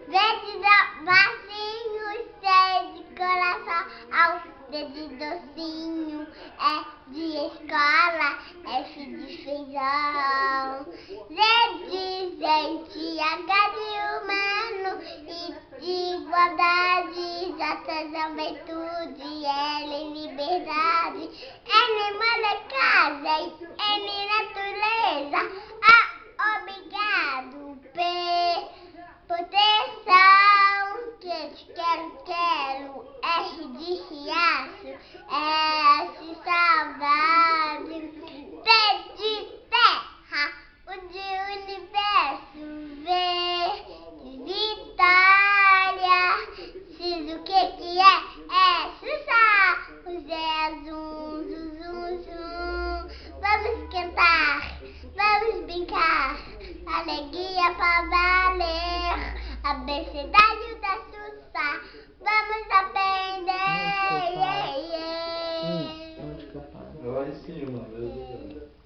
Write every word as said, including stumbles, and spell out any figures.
Verde do vacinho, cheio de coração, ao dedo docinho, é de escola, F de feijão. Z de gente, H de humano, I de igualdade, J de juventude, L liberdade, N manda casa, N natureza, A obrigado, P proteção, que te quero, quero, R de riacho, S saudade, T de terra, U de universo, V de vitória, X o que que é? É Xuxa, o Z é zum, zum, zum, zum. Vamos cantar, vamos brincar, alegria pra valer, abecedário da Xuxa, vamos aprender. Hum, onde que eu paro? Lá em cima, meu Deus.